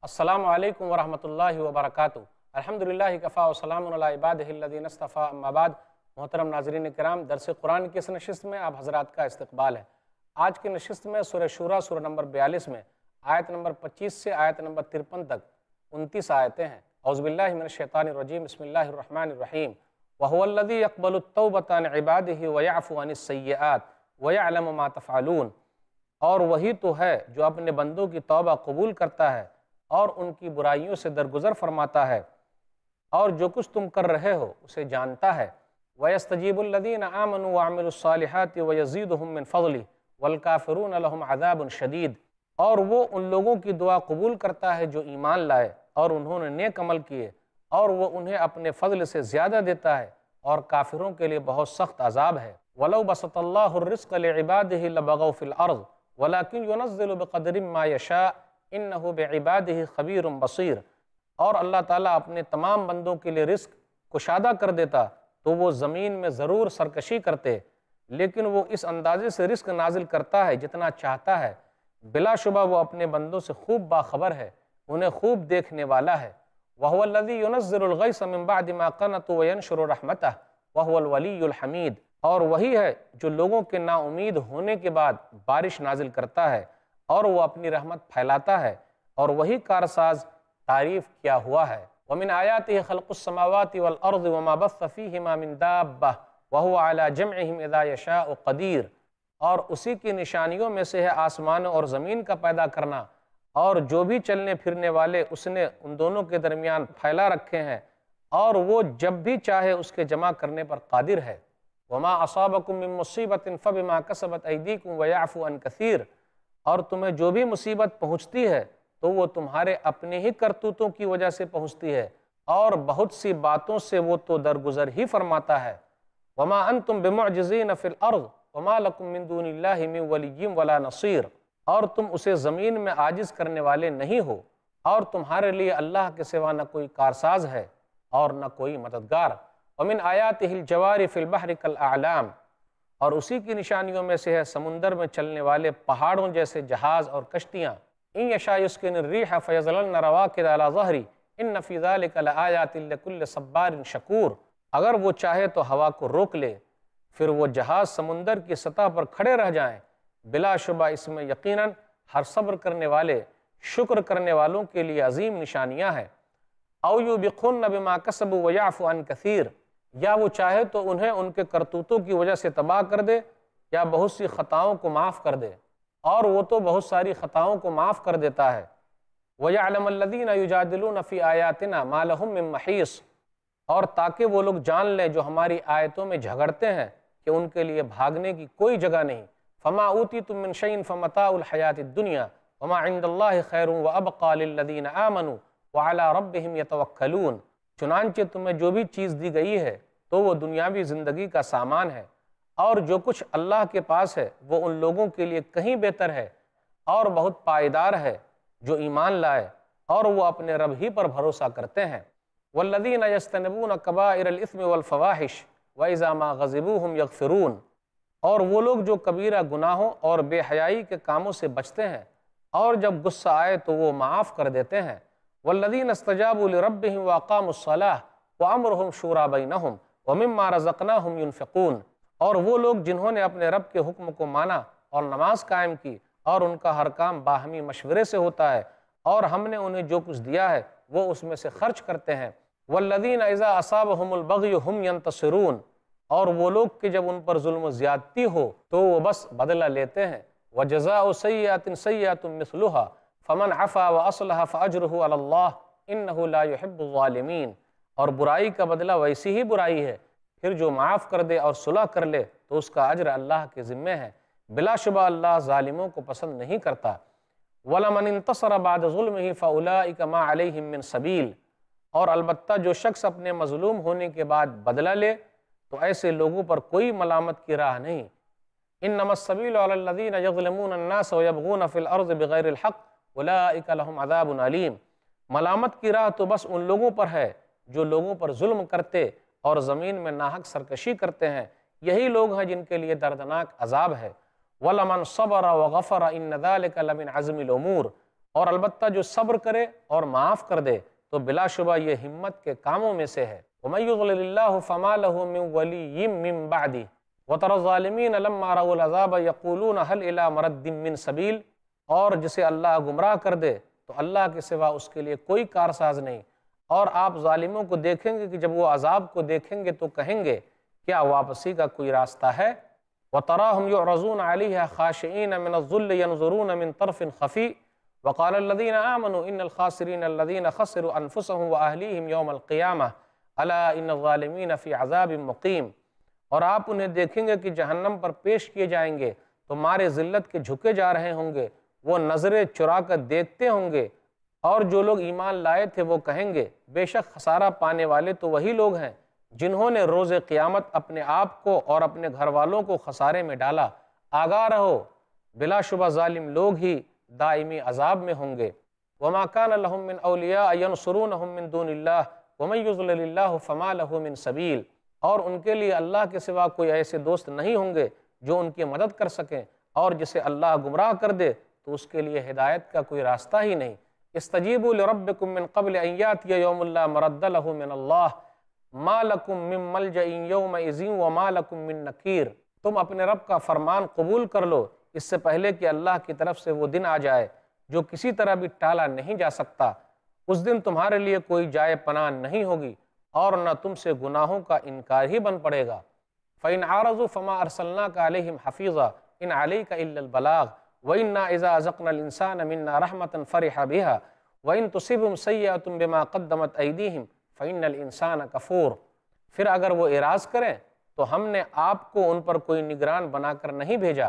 السلام علیکم ورحمۃ اللہ وبرکاتہ۔ الحمدللہ کفا وسلام علی عبادہ الذین اصطفیٰ، اما بعد۔ محترم ناظرین کرام، درس قرآن کی اس نشست میں آپ حضرات کا استقبال ہے۔ آج کی نشست میں سورہ شورى سورہ نمبر 42 میں آیت نمبر 25 سے آیت نمبر 53 تک 29 آیتیں ہیں۔ اعوذ باللہ من الشیطان الرجیم، بسم اللہ الرحمن الرحیم۔ وَهُوَ الَّذِي يَقْبَلُ التَّوْبَةَ عَنْ عِبَادِهِ وَيَعْفُو عَنِ السَّيِّئَاتِ وَيَعْلَمُ مَا تَفْعَلُونَ، اور وہی تو ہے جو اپنے بندوں کی توبہ قبول کرتا ہے اور ان کی برائیوں سے درگزر فرماتا ہے، اور جو کچھ تم کر رہے ہو اسے جانتا ہے۔ وَيَسْتَجِيبُ الَّذِينَ آمَنُوا وَعَمِلُوا الصَّالِحَاتِ وَيَزِيدُهُم مِّن فَضْلِهِ وَالْكَافِرُونَ لَهُمْ عَذَابٌ شَدِيدٌ، اور وہ ان لوگوں کی دعا قبول کرتا ہے جو ایمان لائے اور انہوں نے نیک عمل کیے، اور وہ انہیں اپنے فضل سے زیادہ دیتا ہے، اور کافروں کے لیے بہت سخت عذاب ہے۔ وَلَوْ بَسَطَ اللَّهُ الرِّزْقَ لِعِبَادِهِ لَبَغَوْا فِي الْأَرْضِ وَلَكِنْ يُنَزِّلُ بِقَدْرٍ مَّا يَشَاءُ إِنَّهُ بِعِبَادِهِ خَبِيرٌ بَصِيرٌ، اور اللہ تعالیٰ اپنے تمام بندوں کے لیے رزق کشادہ کر دیتا تو وہ زمین میں ضرور سرکشی کرتے، لیکن وہ اس اندازے سے رزق نازل کرتا ہے جتنا چاہتا ہے۔ بلا شبہ وہ اپنے بندوں سے خوب باخبر ہے، انہیں خوب دیکھنے والا ہے۔ وَهُوَ الَّذِي يُنَزِّلُ الْغَيْثَ مِن بَعْدِ مَا قَنَطُوا وَيَنشُرُ رَحْمَتَهُ وَهُوَ الْوَلِيُّ الْحَمِيدُ، اور وہی ہے جو لوگوں کے نا امید ہونے کے بعد بارش نازل کرتا ہے اور وہ اپنی رحمت پھیلاتا ہے، اور وہی کارساز تعریف کیا ہوا ہے۔ وَمِنْ آيَاتِهِ خَلْقُ السَّمَاوَاتِ وَالْأَرْضِ وَمَا بَثَّ فِيهِمَا مِن دَابَّةٍ وَهُوَ عَلَى جَمْعِهِمْ إِذَا يَشَاءُ قَدِيرٌ، اور اسی کی نشانیوں میں سے ہے آسمانوں اور زمین کا پیدا کرنا، اور جو بھی چلنے پھرنے والے اس نے ان دونوں کے درمیان پھیلا رکھے ہیں، اور وہ جب بھی چاہے اس کے جمع کرنے پر قادر ہے۔ وَمَا أَصَابَكُم مِّن مُّصِيبَةٍ فَبِمَا كَسَبَتْ أَيْدِيكُمْ وَيَعْفُو عَن كَثِيرٍ، اور تمہیں جو بھی مصیبت پہنچتی ہے تو وہ تمہارے اپنے ہی کرتوتوں کی وجہ سے پہنچتی ہے، اور بہت سی باتوں سے وہ تو درگزر ہی فرماتا ہے۔ وَمَا أَنتُم بِمُعْجِزِينَ فِي الْأَرْضِ وَمَا لَكُم مِّن دُونِ اللَّهِ مِن وَلِيٍّ وَلَا نَصِيرٍ، اور تم اسے زمین میں عاجز کرنے والے نہیں ہو، اور تمہارے لیے اللہ کے سوا نہ کوئی کارساز ہے اور نہ کوئی مددگار۔ وَمِنْ آيَاتِهِ الْجَوَارِ فِي الْبَحْرِ كَالْأَعْلَامِ، اور اسی کی نشانیوں میں سے ہے سمندر میں چلنے والے پہاڑوں جیسے جہاز اور کشتیاں۔ إِن يَشَأْ يُسْكِنِ الرِّيحَ فَيَظْلَلْنَ رَوَاكِدَ عَلَى ظَهْرِهِ إِنَّ فِي ذَلِكَ لَآيَاتٍ لِكُلِّ صَبَّارٍ شَكُورٍ، اگر وہ چاہے تو ہوا کو روک لے، پھر وہ جہاز سمندر کی سطح پر کھڑے رہ جائیں، بلا شبہ اس میں یقیناً ہر صبر کرنے والے شکر کرنے والوں کے لیے عظیم نشانیاں ہیں۔ أَوْ يُوبِقْهُنَّ بِمَا كَسَبُوا وَيَعْفُو عَن كَثِيرٍ، یا وہ چاہے تو انہیں ان کے کرتوتوں کی وجہ سے تباہ کر دے، یا بہت سی خطاؤں کو معاف کر دے، اور وہ تو بہت ساری خطاؤں کو معاف کر دیتا ہے۔ وَيَعْلَمَ الَّذِينَ يُجَادِلُونَ فِي آيَاتِنَا مَا لَهُم مِّن مَّحِيصٍ، اور تاکہ وہ لوگ جان لیں جو ہماری آیتوں میں جھگڑتے ہیں کہ ان کے لیے بھاگنے کی کوئی جگہ نہیں۔ فَمَا أُوتِيتُم مِّن شَيْءٍ فَمَتَاعُ الْحَيَاةِ الدُّنْيَا وَمَا عِندَ اللَّهِ خَيْرٌ وَأَبْقَىٰ لِلَّذِينَ آمَنُوا وَعَلَىٰ رَبِّهِمْ يَتَوَكَّلُونَ، چنانچہ تمہیں جو بھی چیز دی گئی ہے تو وہ دنیاوی زندگی کا سامان ہے، اور جو کچھ اللہ کے پاس ہے وہ ان لوگوں کے لیے کہیں بہتر ہے اور بہت پائیدار ہے جو ایمان لائے اور وہ اپنے رب ہی پر بھروسہ کرتے ہیں۔ وَالَّذِينَ يَجْتَنِبُونَ كَبَائِرَ الْإِثْمِ وَالْفَوَاحِشِ وَإِذَا مَا غَضِبُوا هُمْ يَغْفِرُونَ، اور وہ لوگ جو کبیرہ گناہوں اور بے حیائی کے کاموں سے بچتے ہیں اور جب غصہ آئے تو وہ معاف کر دیتے ہیں۔ وَالَّذِينَ اسْتَجَابُوا لِرَبِّهِمْ وَأَقَامُوا الصَّلَاةَ وَأَمْرُهُمْ شُورَىٰ بَيْنَهُمْ وَمِمَّا رَزَقْنَاهُمْ يُنْفِقُونَ، اور وہ لوگ جنہوں نے اپنے رب کے حکم کو مانا اور نماز قائم کی، اور ان کا ہر کام باہمی مشورے سے ہوتا ہے، اور ہم نے انہیں جو کچھ دیا ہے وہ اس میں سے خرچ کرتے ہیں۔ وَالَّذِينَ إِذَا أَصَابَهُمُ الْبَغْيُ هُمْ يَنْتَصِرُونَ، اور وہ لوگ کہ جب ان پر ظلم و زیادتی ہو تو وہ بس بدلہ لیتے ہیں۔ وَجَزَاءُ سَيِّئَةٍ سَيِّئَةٌ مِثْلُهَا فَمَنْ عَفَا وَأَصْلَحَ فَأَجْرُهُ عَلَى اللَّهِ إِنَّهُ لَا يُحِبُّ الظَّالِمِينَ، اور برائی کا بدلہ ویسی ہی برائی ہے، پھر جو معاف کر دے اور صلح کر لے تو اس کا اجر اللہ کے ذمے ہے، بلا شبہ اللہ ظالموں کو پسند نہیں کرتا۔ وَلَمَنِ انتصر بعد ظُلمِهِ فَأُولَٰئِكَ مَا عَلَيْهِم مِّن سَبِيلٍ، اور البتہ جو شخص اپنے مظلوم ہونے کے بعد بدلہ لے تو ایسے لوگوں پر کوئی ملامت کی راہ نہیں۔ إِنَّمَا السَّبِيلُ عَلَى الَّذِينَ يَظْلِمُونَ النَّاسَ وَيَبْغُونَ فِي الْأَرْضِ بِغَيْرِ الْحَقِّ أُولَٰئِكَ لَهُمْ عَذَابٌ أَلِيمٌ، ملامت کی راہ تو بس ان لوگوں پر ہے جو لوگوں پر ظلم کرتے اور زمین میں ناحق سرکشی کرتے ہیں، یہی لوگ ہیں جن کے لیے دردناک عذاب ہے۔ وَلَمَنْ صَبَرَ وَغَفَرَ إِنَّ ذَلِكَ لَمِنْ عَزْمِ الْأُمُورِ، اور البتہ جو صبر کرے اور معاف کر دے تو بلا شبہ یہ ہمت کے کاموں میں سے ہے۔ وَمَن يُضْلِلِ اللَّهُ فَمَا لَهُ مِن وَلِيٍّ مِّن بَعْدِهِ وَتَرَى الظَّالِمِينَ لَمَّا رَأَوُا الْعَذَابَ يَقُولُونَ هَلْ إِلَىٰ مَرَدٍّ مِّن سَبِيلٍ، اور جسے اللہ گمراہ کر دے تو اللہ کے سوا اس کے لیے کوئی کارساز نہیں۔ اور آپ ظالموں کو دیکھیں گے کہ جب وہ عذاب کو دیکھیں گے تو کہیں گے کیا واپسی کا کوئی راستہ ہے؟ وَتَرَاهُمْ يُعْرَضُونَ عَلَيْهَا خَاشِعِينَ مِنَ الذُّلِّ يَنظُرُونَ مِن طَرْفٍ خَفِيٍّ وَقَالَ الَّذِينَ آمَنُوا إِنَّ الْخَاسِرِينَ الَّذِينَ خَسِرُوا أَنفُسَهُمْ وَأَهْلِيهِمْ يَوْمَ الْقِيَامَةِ أَلَا إِنَّ الظَّالِمِينَ فِي عَذَابٍ مُقِيمٍ۔ اور آپ انہیں دیکھیں گے کہ جہنم پر پیش کیے جائیں گے تو مارے ذلت کے جھکے جا رہے ہوں گے، وہ نظریں چرا کر دیکھتے ہوں گے، اور جو لوگ ایمان لائے تھے وہ کہیں گے بے شک خسارہ پانے والے تو وہی لوگ ہیں جنہوں نے روز قیامت اپنے آپ کو اور اپنے گھر والوں کو خسارے میں ڈالا۔ آگاہ رہو، بلا شبہ ظالم لوگ ہی دائمی عذاب میں ہوں گے۔ وَمَا كَانَ لَهُم مِّنْ أَوْلِيَاءَ يَنْصُرُونَهُم مِّن دُونِ اللَّهِ وَمَن يُضْلِلِ اللَّهُ فَمَا لَهُ مِن سَبِيلٍ، اور ان کے لیے اللہ کے سوا کوئی ایسے دوست نہیں ہوں گے جو ان کی مدد کر سکیں، اور جسے اللہ گمراہ کر دے تو اس کے لیے ہدایت کا کوئی راستہ ہی نہیں۔ استجیبوا لربکم من قبل ان یاتی یوم لا مرد له من اللہ ما لکم من ملجأ یومئذ وما لکم من نکیر، تم اپنے رب کا فرمان قبول کر لو اس سے پہلے کہ اللہ کی طرف سے وہ دن آ جائے جو کسی طرح بھی ٹالا نہیں جا سکتا۔ اس دن تمہارے لیے کوئی جائے پناہ نہیں ہوگی اور نہ تم سے گناہوں کا انکار ہی بن پڑے گا۔ فَإِنْ عَارَضُوا فَمَا أَرْسَلْنَاكَ عَلَيْهِمْ حَفِيظًا إِنْ عَلَيْكَ إِلَّا الْبَلَاغُ وَإِنَّا إِذَا أَذَقْنَا الْإِنسَانَ مِنَّا رَحْمَةً فَرِحَ بِهَا وَإِنْ تُصِبْهُمْ سَيِّئَةٌ بِمَا قَدَّمَتْ أَيْدِيهِمْ فَإِنَّ الْإِنسَانَ كَفُورٌ، پھر اگر وہ اعراض کریں تو ہم نے آپ کو ان پر کوئی نگران بنا کر نہیں بھیجا،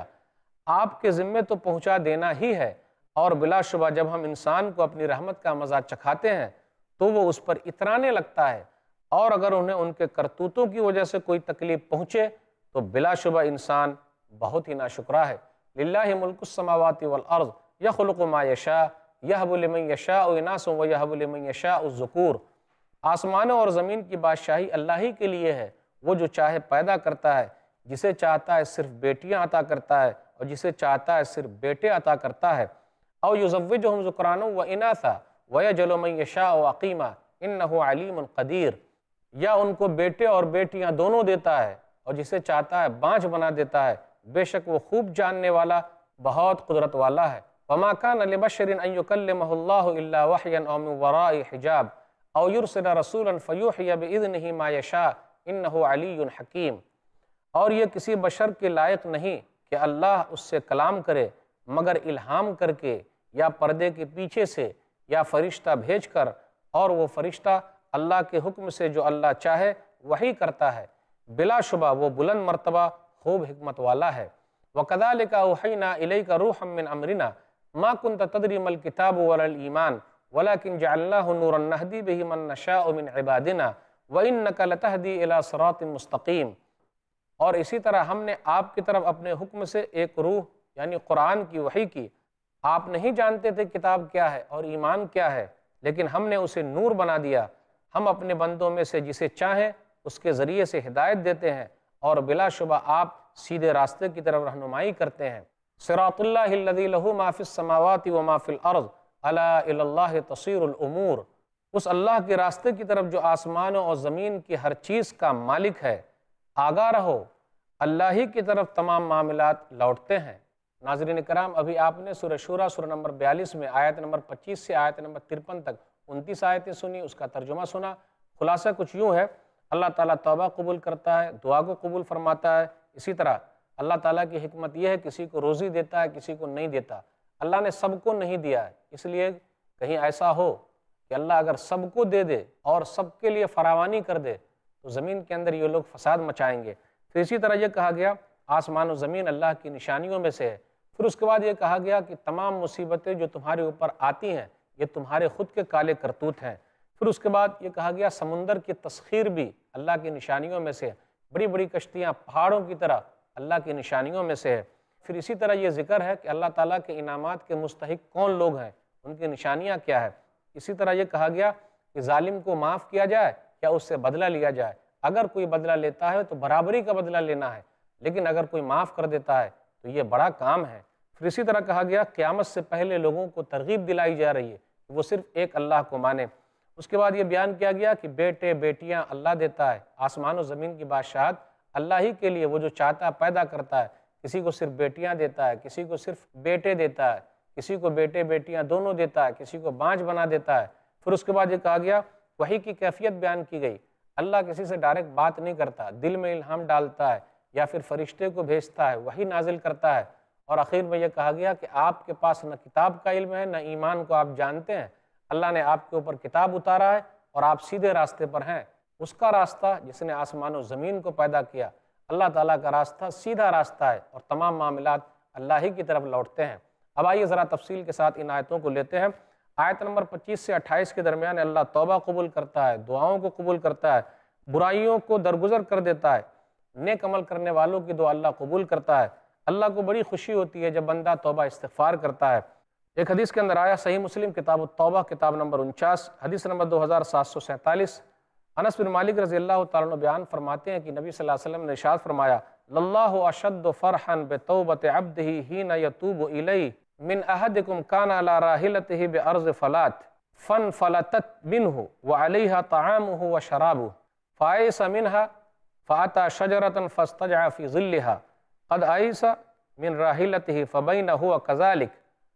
آپ کے ذمے تو پہنچا دینا ہی ہے، اور بلا شبہ جب ہم انسان کو اپنی رحمت کا مزہ چکھاتے ہیں تو وہ اس پر اترانے لگتا ہے، اور اگر انہیں ان کے کرتوتوں کی وجہ سے کوئی تکلیف پہنچے تو بلا شبہ انسان بہت ہی ناشکرا ہے۔ للہ ملک السماوات والارض یخلق ما یشاء یہب لمن یشاء اناثا ویہب لمن یشاء الذکور، آسمانوں اور زمین کی بادشاہی اللہ ہی کے لیے ہے، وہ جو چاہے پیدا کرتا ہے، جسے چاہتا ہے صرف بیٹیاں عطا کرتا ہے اور جسے چاہتا ہے صرف بیٹے عطا کرتا ہے۔ او یزوجہم ذکرانا و اناثا ویجعل من یشاء عقیما انہ علیم قدیر، یا ان کو بیٹے اور بیٹیاں دونوں دیتا ہے اور جسے چاہتا ہے بانجھ بنا دیتا ہے، بے شک وہ خوب جاننے والا بہت قدرت والا ہے۔ وما كان لبشر ان يكلمه الله الا وحيا او من وراء حجاب او يرسل رسولا فيوحي باذنه ما يشاء انه علی حکیم، اور یہ کسی بشر کے لائق نہیں کہ اللہ اس سے کلام کرے مگر الہام کر کے یا پردے کے پیچھے سے یا فرشتہ بھیج کر، اور وہ فرشتہ اللہ کے حکم سے جو اللہ چاہے وہی کرتا ہے، بلا شبہ وہ بلند مرتبہ خوب حکمت والا ہے۔ وَكَذَلِكَ أَوْحَيْنَا إِلَيْكَ رُوحًا مِّنْ أَمْرِنَا مَا كُنْتَ تَدْرِي مَا الْكِتَابُ وَلَا الْإِيمَانُ وَلَكِنْ جَعَلْنَاهُ نُورًا نَهْدِي بِهِ مَن نَّشَاءُ مِنْ عِبَادِنَا وَإِنَّكَ لَتَهْدِي إِلَىٰ صِرَاطٍ مُسْتَقِيمٍ، اور اسی طرح ہم نے آپ کی طرف اپنے حکم سے ایک روح یعنی قرآن کی وحی کی۔ آپ نہیں جانتے تھے کتاب کیا ہے اور ایمان کیا ہے، لیکن ہم نے اسے نور بنا دیا، ہم اپنے بندوں میں سے جسے چاہیں اس کے ذریعے سے ہدایت دیتے ہیں، اور بلا شبہ آپ سیدھے راستے کی طرف رہنمائی کرتے ہیں۔ صراط اللہ الذی لہ ما فی السماوات وما فی الارض الا الی اللہ تصیر الامور، اس اللہ کے راستے کی طرف جو آسمانوں اور زمین کی ہر چیز کا مالک ہے، آگاہ رہو، اللہ ہی کی طرف تمام معاملات لوٹتے ہیں۔ ناظرین کرام، ابھی آپ نے سورہ شورى سورہ نمبر 42 میں آیت نمبر 25 سے آیت نمبر 53 تک 29 آیتیں سنی، اس کا ترجمہ سنا۔ خلاصہ کچھ یوں ہے، اللہ تعالیٰ توبہ قبول کرتا ہے، دعا کو قبول فرماتا ہے۔ اسی طرح اللہ تعالیٰ کی حکمت یہ ہے کسی کو روزی دیتا ہے، کسی کو نہیں دیتا۔ اللہ نے سب کو نہیں دیا ہے، اس لیے کہیں ایسا ہو کہ اللہ اگر سب کو دے دے اور سب کے لیے فراوانی کر دے تو زمین کے اندر یہ لوگ فساد مچائیں گے۔ پھر اسی طرح یہ کہا گیا آسمان و زمین اللہ کی نشانیوں میں سے ہے۔ پھر اس کے بعد یہ کہا گیا کہ تمام مصیبتیں جو تمہارے اوپر آتی ہیں یہ تمہارے خود کے کالے کرتوت ہیں۔ پھر اس کے بعد یہ کہا گیا سمندر کی تسخیر بھی اللہ کی نشانیوں میں سے ہے، بڑی بڑی کشتیاں پہاڑوں کی طرح اللہ کی نشانیوں میں سے ہے۔ پھر اسی طرح یہ ذکر ہے کہ اللہ تعالیٰ کے انعامات کے مستحق کون لوگ ہیں، ان کی نشانیاں کیا ہے۔ اسی طرح یہ کہا گیا کہ ظالم کو معاف کیا جائے یا اس سے بدلہ لیا جائے، اگر کوئی بدلہ لیتا ہے تو برابری کا بدلہ لینا ہے، لیکن اگر کوئی معاف کر دیتا ہے تو یہ بڑا کام ہے۔ پھر اسی طرح کہا گیا قیامت سے پہلے لوگوں کو ترغیب دلائی جا رہی ہے کہ وہ صرف ایک اللہ کو مانیں۔ اس کے بعد یہ بیان کیا گیا کہ بیٹے بیٹیاں اللہ دیتا ہے، آسمان و زمین کی بادشاہت اللہ ہی کے لیے، وہ جو چاہتا ہے پیدا کرتا ہے، کسی کو صرف بیٹیاں دیتا ہے، کسی کو صرف بیٹے دیتا ہے، کسی کو بیٹے بیٹیاں دونوں دیتا ہے، کسی کو بانجھ بنا دیتا ہے۔ پھر اس کے بعد یہ کہا گیا وحی کی کیفیت بیان کی گئی، اللہ کسی سے ڈائریکٹ بات نہیں کرتا، دل میں الہام ڈالتا ہے یا پھر فرشتے کو بھیجتا ہے، وحی نازل کرتا ہے۔ اور آخر میں یہ کہا گیا کہ آپ کے پاس نہ کتاب کا علم ہے نہ ایمان کو آپ جانتے ہیں، اللہ نے آپ کے اوپر کتاب اتارا ہے اور آپ سیدھے راستے پر ہیں۔ اس کا راستہ جس نے آسمان و زمین کو پیدا کیا، اللہ تعالیٰ کا راستہ سیدھا راستہ ہے اور تمام معاملات اللہ ہی کی طرف لوٹتے ہیں۔ اب آئیے ذرا تفصیل کے ساتھ ان آیتوں کو لیتے ہیں۔ آیت نمبر 25 سے 28 کے درمیان اللہ توبہ قبول کرتا ہے، دعاؤں کو قبول کرتا ہے، برائیوں کو درگزر کر دیتا ہے، نیک عمل کرنے والوں کی دعا اللہ قبول کرتا ہے۔ اللہ کو بڑی خوشی ہوتی ہے جب بندہ توبہ استغفار کرتا ہے۔ ایک حدیث کے اندر آیا، صحیح مسلم کتاب التوبہ کتاب نمبر 49 حدیث نمبر 2747، انس بن مالک رضی اللہ تعالیٰ عنہ بیان فرماتے ہیں کہ نبی صلی اللہ علیہ وسلم نے ارشاد فرمایا، للہ اشد فرحا بتوبۃ عبدہ حین یتوب الیہ من احدکم کان علی راحلتہ بارض فلات فانفلتت منہ وعلیہا طعامہ وشرابہ فائس منہا فأتى شجرة فاستجع في ظلها قد آئس من راحلته فبين هو كذلك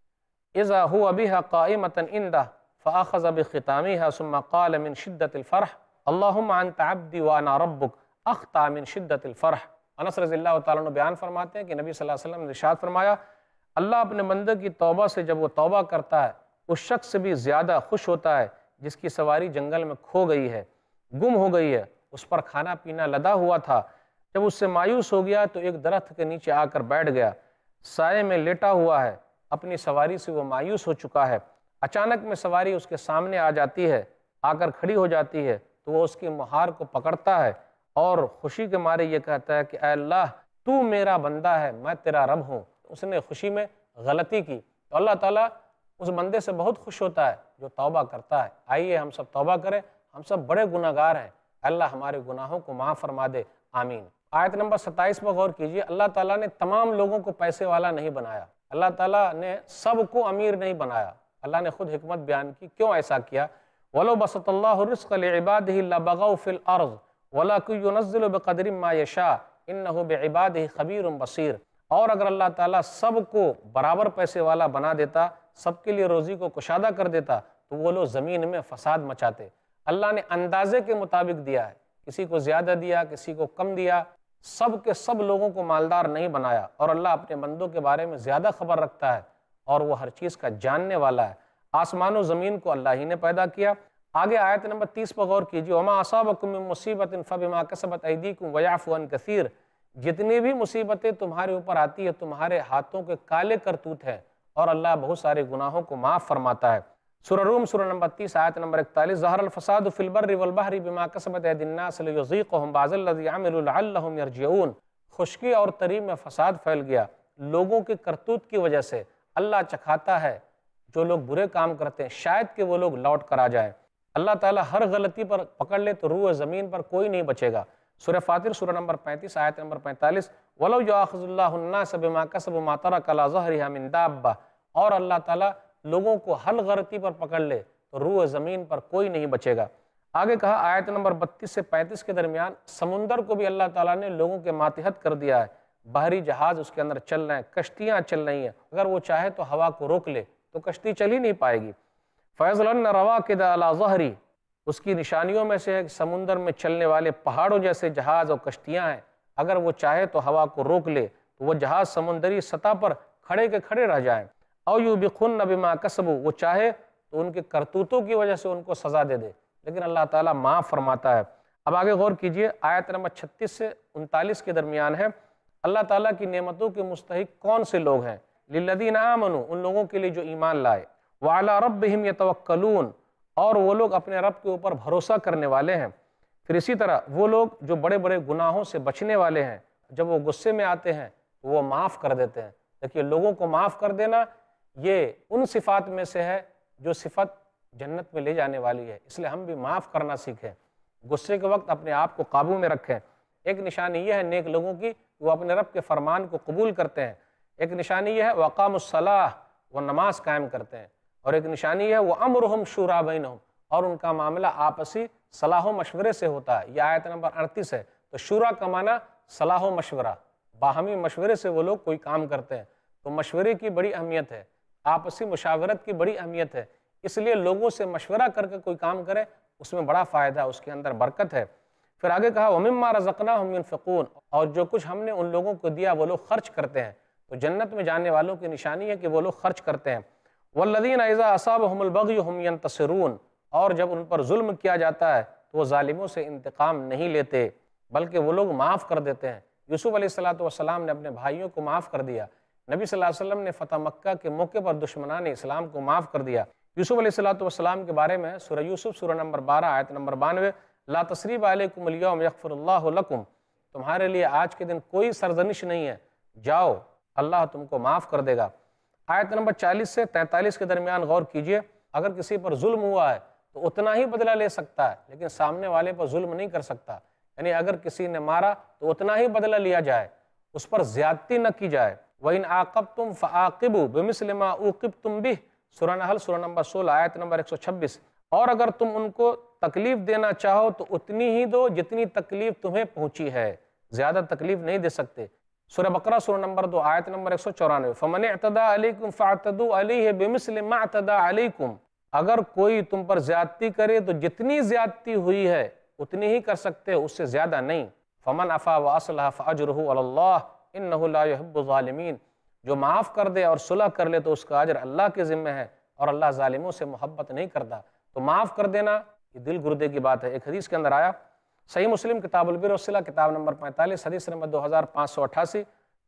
إذا هو بها قائمة عنده فأخذ بختامها ثم قال من شدة الفرح اللهم أنت عبدي وأنا ربك أخطأ من شدة الفرح۔ انس رضی اللہ تعالیٰ عنہ بیان فرماتے ہیں کہ نبی صلی اللہ علیہ وسلم نے ارشاد فرمایا، اللہ اپنے بندے کی توبہ سے جب وہ توبہ کرتا ہے اس شخص سے بھی زیادہ خوش ہوتا ہے جس کی سواری جنگل میں کھو گئی ہے، گم ہو گئی ہے، اس پر کھانا پینا لدا ہوا تھا، جب اس سے مایوس ہو گیا تو ایک درخت کے نیچے آ کر بیٹھ گیا، سائے میں لیٹا ہوا ہے، اپنی سواری سے وہ مایوس ہو چکا ہے، اچانک میں سواری اس کے سامنے آ جاتی ہے، آ کر کھڑی ہو جاتی ہے تو وہ اس کی مہار کو پکڑتا ہے اور خوشی کے مارے یہ کہتا ہے کہ اے اللہ تو میرا بندہ ہے، میں تیرا رب ہوں۔ اس نے خوشی میں غلطی کی تو اللہ تعالیٰ اس بندے سے بہت خوش ہوتا ہے جو توبہ کرتا ہے۔ آئیے ہم سب توبہ کریں، ہم سب بڑے گناہ گار ہیں، اللہ ہمارے گناہوں کو معاف فرما دے، آمین۔ آیت نمبر 27 پر غور کیجئے، اللہ تعالیٰ نے تمام لوگوں کو پیسے والا نہیں بنایا، اللہ تعالیٰ نے سب کو امیر نہیں بنایا۔ اللہ نے خود حکمت بیان کی، کیوں ایسا کیا؟ وَلَوْ بَسَطَ اللَّهُ الرِّزْقَ لِعِبَادِهِ لَبَغَوْا فِي الْأَرْضِ وَلَكِنْ يُنَزِّلُ بِقَدْرٍ مَا يَشَاءُ إِنَّهُ بِعِبَادِهِ خَبِيرٌ بَصِيرٌ۔ اور اگر اللہ تعالیٰ سب کو برابر پیسے والا بنا دیتا، سب کے لیے روزی کو کشادہ کر دیتا تو وہ لوگ زمین میں فساد مچاتے۔ اللہ نے اندازے کے مطابق دیا ہے، کسی کو زیادہ دیا، کسی کو کم دیا، سب کے سب لوگوں کو مالدار نہیں بنایا۔ اور اللہ اپنے بندوں کے بارے میں زیادہ خبر رکھتا ہے اور وہ ہر چیز کا جاننے والا ہے۔ آسمان و زمین کو اللہ ہی نے پیدا کیا۔ آگے آیت نمبر 30 پر غور کیجیے، وَمَا أَصَابَكُم مِّن مُّصِيبَةٍ فَبِمَا كَسَبَتْ أَيْدِيكُمْ وَيَعْفُو عَن كَثِيرٍ۔ جتنی بھی مصیبتیں تمہارے اوپر آتی ہے تمہارے ہاتھوں کے کالے کرتوت ہیں، اور اللہ بہت سارے گناہوں کو معاف فرماتا ہے۔ سورہ روم سورہ نمبر 30 آیت نمبر 41، ظہر الفساد فی البر والبحر بما کسبت ایدی الناس لیذیقہم بعض الذی عملوا لعلہم یرجعون۔ خشکی اور تری میں فساد پھیل گیا لوگوں کے کرتوت کی وجہ سے۔ اللہ چکھاتا ہے جو لوگ برے کام کرتے ہیں شاید کہ وہ لوگ لوٹ کر آ جائیں۔ اللہ تعالیٰ ہر غلطی پر پکڑ لے تو روح زمین پر کوئی نہیں بچے گا۔ سورہ فاطر سورہ نمبر 35 آیت نمبر 45، وَلَوْ يُؤَاخِذُ اللَّهُ النَّاسَ بِمَا كَسَبُوا مَا تَرَكَ عَلَىٰ ظَهْرِهَا مِن دَابَّةٍ۔ اور اللہ تعالیٰ لوگوں کو ہر غلطی پر پکڑ لے تو روح زمین پر کوئی نہیں بچے گا۔ آگے کہا آیت نمبر 32 سے 35 کے درمیان، سمندر کو بھی اللہ تعالیٰ نے لوگوں کے ماتحت کر دیا ہے، بحری جہاز اس کے اندر چل رہے ہیں، کشتیاں چل رہی ہیں، اگر وہ چاہے تو ہوا کو روک لے تو کشتی چل ہی نہیں پائے گی۔ فَيَظْلَلْنَ رَوَاكِدَ عَلَىٰ ظَهْرِهِ، اس کی نشانیوں میں سے ہے کہ سمندر میں چلنے والے پہاڑوں جیسے جہاز اور کشتیاں ہیں، اگر وہ چاہے تو ہوا کو روک لے تو وہ جہاز سمندری سطح پر کھڑے کے کھڑے رہ جائیں۔ او یوبقن بما کسبوا، وہ چاہے تو ان کے کرتوتوں کی وجہ سے ان کو سزا دے دے، لیکن اللہ تعالیٰ معاف فرماتا ہے۔ اب آگے غور کیجئے، آیت نمبر 36 سے 39 کے درمیان ہے، اللہ تعالیٰ کی نعمتوں کے مستحق کون سے لوگ ہیں؟ للذین آمنوا، ان لوگوں کے لیے جو ایمان لائے، وعلی ربہم یتوکلون، اور وہ لوگ اپنے رب کے اوپر بھروسہ کرنے والے ہیں۔ پھر اسی طرح وہ لوگ جو بڑے بڑے گناہوں سے بچنے والے ہیں، جب وہ غصے میں آتے ہیں تو وہ معاف کر دیتے ہیں۔ دیکھیے لوگوں کو معاف کر دینا یہ ان صفات میں سے ہے جو صفت جنت میں لے جانے والی ہے، اس لیے ہم بھی معاف کرنا سیکھیں، غصے کے وقت اپنے آپ کو قابو میں رکھیں۔ ایک نشانی یہ ہے نیک لوگوں کی، وہ اپنے رب کے فرمان کو قبول کرتے ہیں۔ ایک نشانی یہ ہے وقام الصلاح، وہ نماز قائم کرتے ہیں، اور ایک نشانی ہے وہ امرہم شورا بینہم، اور ان کا معاملہ آپسی صلاح و مشورے سے ہوتا ہے۔ یہ آیت نمبر 38 ہے۔ تو شورا کا معنی صلاح و مشورہ، باہمی مشورے سے وہ لوگ کوئی کام کرتے ہیں۔ تو مشورے کی بڑی اہمیت ہے، آپسی مشاورت کی بڑی اہمیت ہے، اس لیے لوگوں سے مشورہ کر کے کوئی کام کرے، اس میں بڑا فائدہ ہے، اس کے اندر برکت ہے۔ پھر آگے کہا وَمِمَّا رَزَقْنَاهُمْ يُنْفِقُونَ، اور جو کچھ ہم نے ان لوگوں کو دیا وہ لوگ خرچ کرتے ہیں۔ تو جنت میں جانے والوں کی نشانی ہے کہ وہ لوگ خرچ کرتے ہیں۔ وَالَّذِينَ إِذَا أَصَابَهُمُ الْبَغْيُ هُمْ يَنْتَصِرُونَ، اور جب ان پر ظلم کیا جاتا ہے تو وہ ظالموں سے انتقام نہیں لیتے بلکہ وہ لوگ معاف کر دیتے ہیں۔ یوسف علیہ السلام نے اپنے بھائیوں کو معاف کر دیا، نبی صلی اللہ علیہ وسلم نے فتح مکہ کے موقع پر دشمنان اسلام کو معاف کر دیا۔ یوسف علیہ السلام کے بارے میں سورہ یوسف سورہ نمبر 12 آیت نمبر 92، لا تثریب علیکم اليوم یغفر اللہ لکم، تمہارے لیے آج کے دن کوئی سرزنش نہیں ہے، جاؤ اللہ تم کو معاف کر دے گا۔ آیت نمبر 40 سے 43 کے درمیان غور کیجئے، اگر کسی پر ظلم ہوا ہے تو اتنا ہی بدلہ لے سکتا ہے لیکن سامنے والے پر ظلم نہیں کر سکتا، یعنی اگر کسی نے مارا تو اتنا ہی بدلہ لیا جائے، اس پر زیادتی نہ کی جائے۔ وَإِنْ عَاقَبْتُمْ فَعَاقِبُوا بِمِثْلِ مَا عُوقِبْتُمْ بِهِ، سورہ نحل سورہ نمبر 16 آیت نمبر 126، اور اگر تم ان کو تکلیف دینا چاہو تو اتنی ہی دو جتنی تکلیف تمہیں پہنچی ہے، زیادہ تکلیف نہیں دے سکتے۔ سورہ بقرہ سورہ نمبر 2 آیت نمبر 194، فَمَنِ اعْتَدَىٰ عَلَيْكُمْ فَاعْتَدُوا عَلَيْهِ بِمِثْلِ مَا اعْتَدَىٰ عَلَيْكُمْ، اگر کوئی تم پر زیادتی کرے تو جتنی زیادتی ہوئی ہے اتنی ہی کر سکتے ہو، اس سے زیادہ نہیں۔ فَمَنْ عَفَا وَأَصْلَحَ فَأَجْرُهُ عَلَى اللَّهِ إِنَّهُ لَا يُحِبُّ الظَّالِمِينَ، جو معاف کر دے اور صلح کر لے تو اس کا اجر اللہ کے ذمہ ہے، اور اللہ ظالموں سے محبت نہیں کرتا۔ تو معاف کر دینا یہ دل گردے کی بات ہے۔ ایک حدیث کے اندر آیا، صحیح مسلم کتاب البر والصلہ کتاب نمبر 45 حدیث نمبر 2588،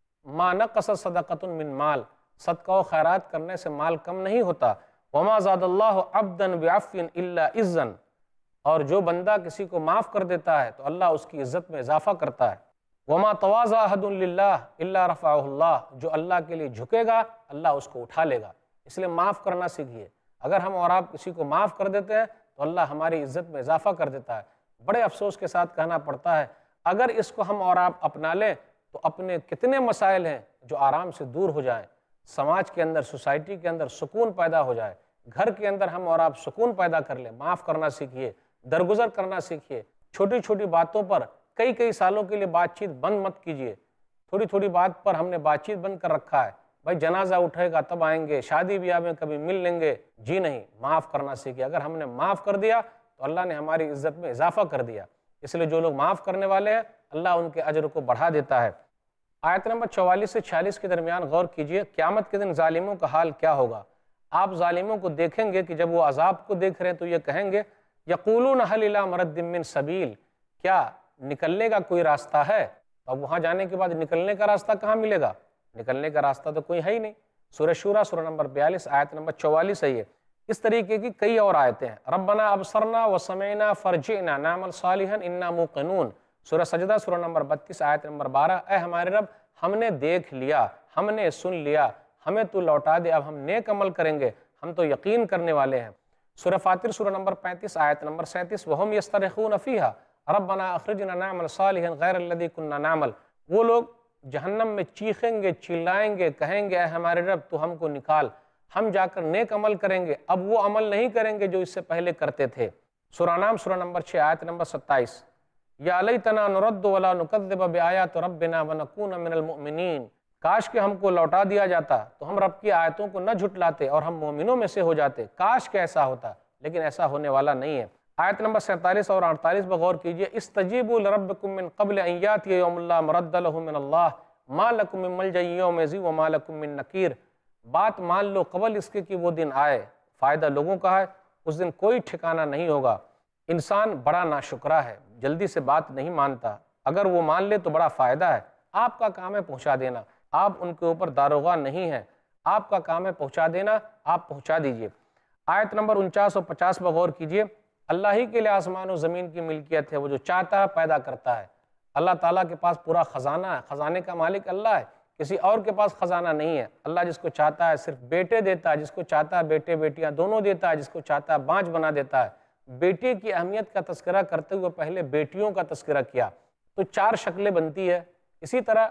ما نقص صدقۃ من مال، صدقہ و خیرات کرنے سے مال کم نہیں ہوتا، وما زاد اللہ عبدا بعفو الا عزا، اور جو بندہ کسی کو معاف کر دیتا ہے تو اللہ اس کی عزت میں اضافہ کرتا ہے۔ وما تواضع احد للہ الا رفعہ اللہ، جو اللہ کے لیے جھکے گا اللہ اس کو اٹھا لے گا۔ اس لیے معاف کرنا سیکھیے، اگر ہم اور آپ کسی کو معاف کر دیتے ہیں تو اللہ ہماری عزت میں اضافہ کر دیتا ہے۔ بڑے افسوس کے ساتھ کہنا پڑتا ہے اگر اس کو ہم اور آپ اپنا لیں تو اپنے کتنے مسائل ہیں جو آرام سے دور ہو جائیں، سماج کے اندر سوسائٹی کے اندر سکون پیدا ہو جائے، گھر کے اندر ہم اور آپ سکون پیدا کر لیں۔ معاف کرنا سیکھیے، درگزر کرنا سیکھیے، چھوٹی چھوٹی باتوں پر کئی سالوں کے لیے بات چیت بند مت کیجیے۔ تھوڑی تھوڑی بات پر ہم نے بات چیت بند کر رکھا ہے، بھائی جنازہ اٹھے گا تب آئیں گے، شادی بیاہ میں کبھی مل لیں گے، جی نہیں، معاف کرنا سیکھیے۔ اگر ہم نے معاف کر دیا تو اللہ نے ہماری عزت میں اضافہ کر دیا، اس لیے جو لوگ معاف کرنے والے ہیں اللہ ان کے اجر کو بڑھا دیتا ہے۔ آیت نمبر 44 سے 46 کے درمیان غور کیجئے، قیامت کے دن ظالموں کا حال کیا ہوگا۔ آپ ظالموں کو دیکھیں گے کہ جب وہ عذاب کو دیکھ رہے ہیں تو یہ کہیں گے یقولون هل الى مرد من سبیل، کیا نکلنے کا کوئی راستہ ہے؟ اب وہاں جانے کے بعد نکلنے کا راستہ کہاں ملے گا؟ نکلنے کا راستہ تو کوئی ہے ہی نہیں۔ سورہ شورى سورہ نمبر 42 آیت نمبر 44 ہے یہ۔ اس طریقے کی کئی اور آیتیں ہیں، ربنا ابصرنا وسمعنا فرجعنا نعمل صالحا انا موقنون، سورہ سجدہ سورہ نمبر 32 آیت نمبر 12، اے ہمارے رب ہم نے دیکھ لیا، ہم نے سن لیا، ہمیں تو لوٹا دے، اب ہم نیک عمل کریں گے، ہم تو یقین کرنے والے ہیں۔ سورہ فاطر سورہ نمبر 35 آیت نمبر 37، وہم یسترخون فیہا ربنا اخرجنا نعمل صالحا غیر الذی کنا نعمل، وہ لوگ جہنم میں چیخیں گے، چلائیں گے، کہیں گے اے ہمارے رب تو ہم کو نکال، ہم جا کر نیک عمل کریں گے، اب وہ عمل نہیں کریں گے جو اس سے پہلے کرتے تھے۔ سورہ نام سورہ نمبر 6 آیت نمبر 27، یا لیتنا نرد ولا نکذب بآیات ربنا ونکون من المؤمنین، کاش کہ ہم کو لوٹا دیا جاتا تو ہم رب کی آیتوں کو نہ جھٹلاتے اور ہم مومنوں میں سے ہو جاتے، کاش کہ ایسا ہوتا، لیکن ایسا ہونے والا نہیں ہے۔ آیت نمبر 47 اور 48 بغور کیجئے، استجیبوا لربکم من قبل ان یاتی یوم لا مرد له من اللہ ما لکم من ملجأ یومئذ وما لکم من نکیر، بات مان لو قبل اس کے کہ وہ دن آئے، فائدہ لوگوں کا ہے، اس دن کوئی ٹھکانہ نہیں ہوگا۔ انسان بڑا ناشکرا ہے، جلدی سے بات نہیں مانتا، اگر وہ مان لے تو بڑا فائدہ ہے۔ آپ کا کام ہے پہنچا دینا، آپ ان کے اوپر داروغہ نہیں ہیں، آپ کا کام ہے پہنچا دینا، آپ پہنچا دیجئے۔ آیت نمبر 49 اور 50 بغور کیجئے، اللہ ہی کے لیے آسمان و زمین کی ملکیت ہے، وہ جو چاہتا ہے پیدا کرتا ہے۔ اللہ تعالیٰ کے پاس پورا خزانہ ہے، خزانے کا مالک اللہ ہے، کسی اور کے پاس خزانہ نہیں ہے۔ اللہ جس کو چاہتا ہے صرف بیٹے دیتا ہے، جس کو چاہتا ہے بیٹے بیٹیاں دونوں دیتا ہے، جس کو چاہتا ہے بانج بنا دیتا ہے۔ بیٹے کی اہمیت کا تذکرہ کرتے ہوئے پہلے بیٹیوں کا تذکرہ کیا، تو 4 شکلیں بنتی ہے۔ اسی طرح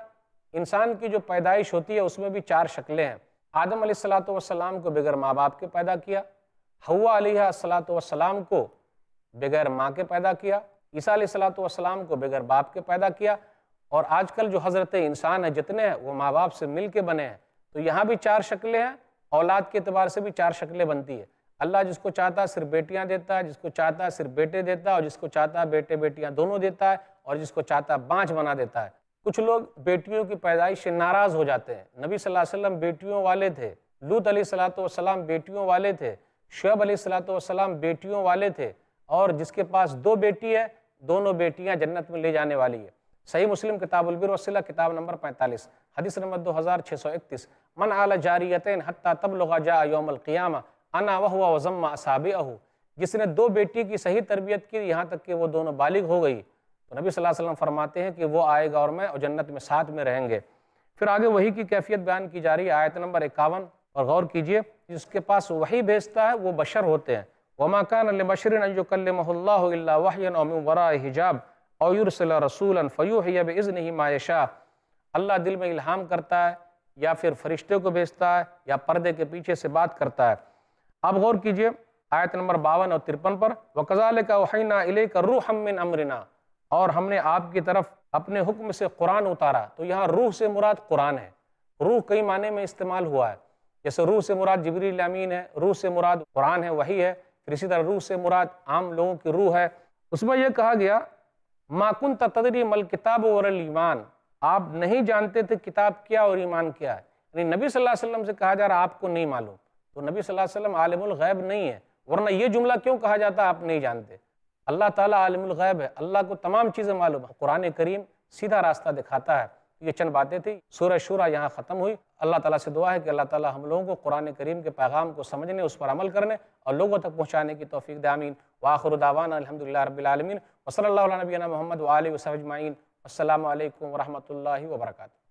انسان کی جو پیدائش ہوتی ہے اس میں بھی 4 شکلیں ہیں۔ آدم علیہ السلام کو بغیر ماں باپ کے پیدا کیا، حوا علیہ السلام کو بغیر ماں کے پیدا کیا، عیسیٰ علیہ السلام کو بغیر باپ کے پیدا کیا، اور آج کل جو حضرت انسان ہیں جتنے ہیں وہ ماں باپ سے مل کے بنے ہیں۔ تو یہاں بھی 4 شکلیں ہیں، اولاد کے اعتبار سے بھی 4 شکلیں بنتی ہے۔ اللہ جس کو چاہتا ہے صرف بیٹیاں دیتا ہے، جس کو چاہتا ہے صرف بیٹے دیتا ہے، اور جس کو چاہتا ہے بیٹے بیٹیاں دونوں دیتا ہے، اور جس کو چاہتا ہے بانجھ بنا دیتا ہے۔ کچھ لوگ بیٹیوں کی پیدائش سے ناراض ہو جاتے ہیں۔ نبی صلی اللہ علیہ وسلم بیٹیوں والے تھے، لوط علیہ السلام بیٹیوں والے تھے، شعیب علیہ السلام بیٹیوں والے تھے، اور جس کے پاس 2 بیٹی ہے، دونوں بیٹیاں جنت میں لے جانے والی ہے۔ صحیح مسلم کتاب البر والصلہ کتاب نمبر 45 حدیث نمبر 2631، من آل جاریتین حتی تبلغ جاء یوم القیامہ انا وہو وضم اصابعہ، جس نے 2 بیٹی کی صحیح تربیت کی یہاں تک کہ وہ دونوں بالغ ہو گئی، تو نبی صلی اللہ علیہ وسلم فرماتے ہیں کہ وہ آئے گا اور میں اور جنت میں ساتھ میں رہیں گے۔ پھر آگے وحی کی کیفیت بیان کی جا رہی ہے، آیت نمبر 51، اور غور کیجئے، جس کے پاس وحی بھیجتا ہے وہ بشر ہوتے ہیں۔ وما كان لبشر ان يكلمه الله الا وحيا او من وراء حجاب او يرسل رسولا فيوحي باذنه ما يشاء۔ اللہ دل میں الہام کرتا ہے یا پھر فرشتے کو بھیجتا ہے یا پردے کے پیچھے سے بات کرتا ہے۔ اب غور کیجئے آیت نمبر 52 اور 53 پر، وَكَذَلِكَ أَوْحَيْنَا إِلَيْكَ رُوحًا مِّنْ أَمْرِنَا، اور ہم نے آپ کی طرف اپنے حکم سے قرآن اتارا۔ تو یہاں روح سے مراد قرآن ہے۔ روح کئی معنی میں استعمال ہوا ہے، جیسے روح سے مراد جبریل امین ہے، روح سے مراد قرآن ہے، وحی ہے، پھر اسی طرح روح سے مراد عام لوگوں کی روح ہے۔ اس میں یہ کہا گیا مَا كُنْتَ تَدْرِي مَا الْكِتَابُ وَلَا الْإِيمَانُ، آپ نہیں جانتے تھے کتاب کیا اور ایمان کیا ہے۔ یعنی نبی صلی اللہ علیہ وسلم سے کہا جا رہا آپ کو نہیں معلوم، تو نبی صلی اللہ علیہ وسلم عالم الغیب نہیں ہے، ورنہ یہ جملہ کیوں کہا جاتا آپ نہیں جانتے؟ اللہ تعالیٰ عالم الغیب ہے، اللہ کو تمام چیزیں معلوم ہیں۔ قرآن کریم سیدھا راستہ دکھاتا ہے۔ یہ چند باتیں تھیں، سورہ شورا یہاں ختم ہوئی۔ اللہ تعالیٰ سے دعا ہے کہ اللہ تعالیٰ ہم لوگوں کو قرآن کریم کے پیغام کو سمجھنے، اس پر عمل کرنے اور لوگوں تک پہنچانے کی توفیق دے، آمین۔ وآخر دعوانا الحمدللہ رب العالمین، وصلی اللہ علی نبینا محمد وآلہ وصحبہ اجمعین۔ السلام علیکم ورحمۃ اللہ وبرکاتہ۔